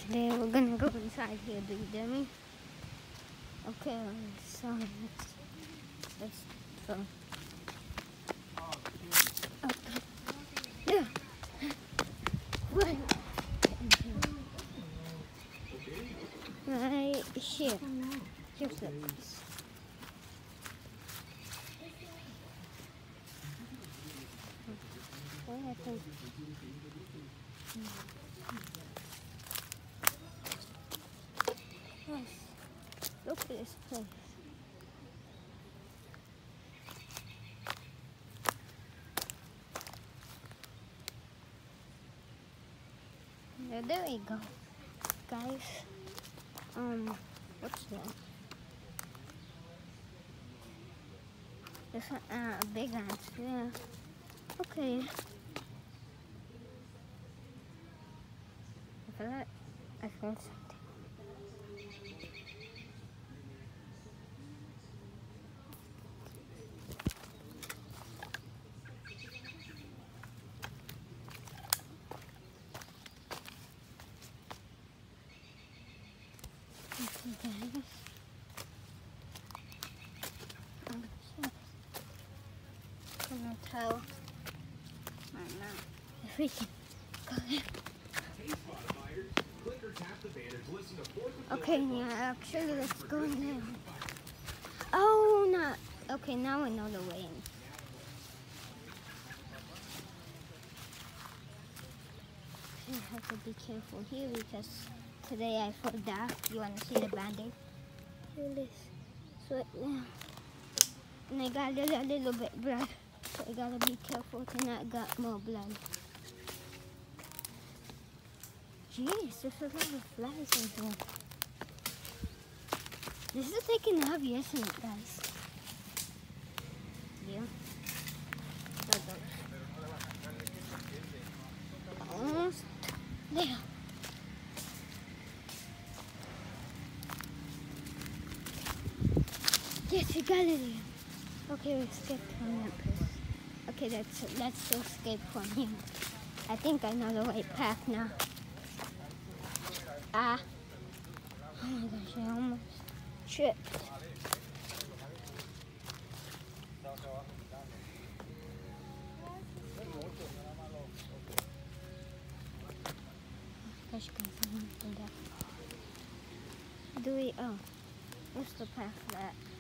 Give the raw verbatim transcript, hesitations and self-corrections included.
Today we're gonna go inside here, big dummy. Okay, so let's let's go. Okay. Yeah. Right. Right here. Here's the place. Okay, I think. Yes. Look at this place. Yeah, there we go, guys. Um, what's that? There's a uh, big ant. Yeah. Okay. I feel like I feel something. Okay, guys. I'm gonna tell my mom if we can go there. Okay, yeah, actually, let's go in there. Oh, no. Okay, now I know the way in. You have to be careful here because today I forgot. You want to see the band-aid? Here it is. So, yeah. And I got a little, a little bit blood. So I gotta be careful to not get more blood. Jeez, there's a lot of flies in here. This is taking heavy, isn't it, guys? Yeah. Almost there. Yes, we got it in. Okay, we escaped from that place. Okay, let's let's escape from here. I think I know the right path now. Ah. Oh my gosh, I almost tripped. Gosh, guys, I want to do that. Do we? Oh, what's the path for that?